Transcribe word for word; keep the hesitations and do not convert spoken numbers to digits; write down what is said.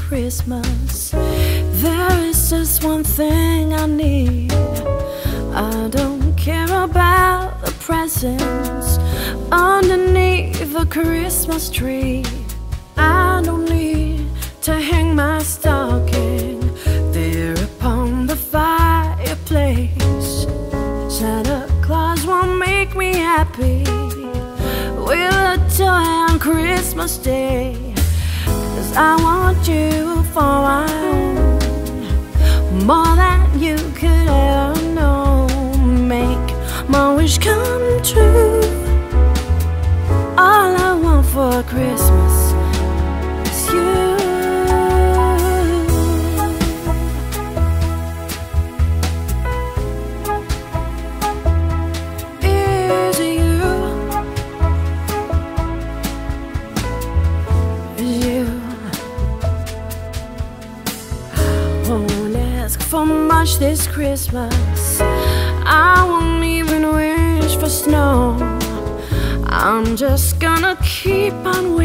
Christmas. There is just one thing I need. I don't care about the presents underneath the Christmas tree. I don't need to hang my stocking there upon the fireplace. Santa Claus won't make me happy with a toy on Christmas Day, 'cause I want you for my own, more than you could ever know. Make my wish come true. All I want for Christmas is you. Is you. Is you. Won't ask for much this Christmas. I won't even wish for snow. I'm just gonna keep on waiting.